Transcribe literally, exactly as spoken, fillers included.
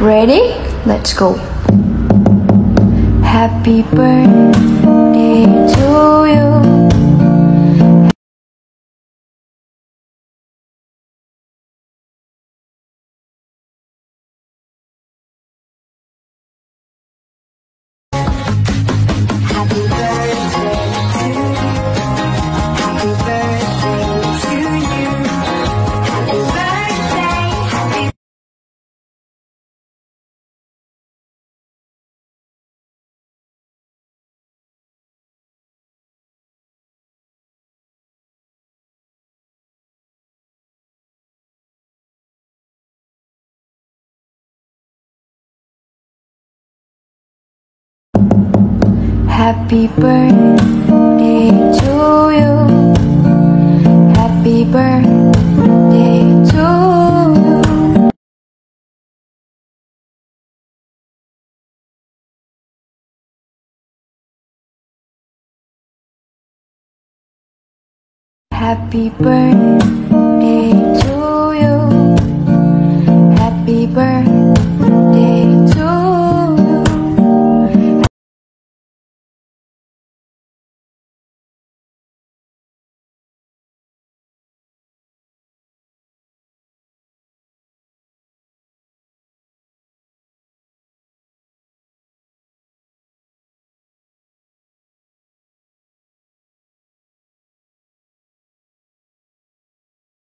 Ready? Let's go. Happy birthday to you. Happy birthday to you. Happy birthday to you. Happy birthday, happy Happy birthday to you. Happy birthday to you. Happy birthday to you. Happy birthday.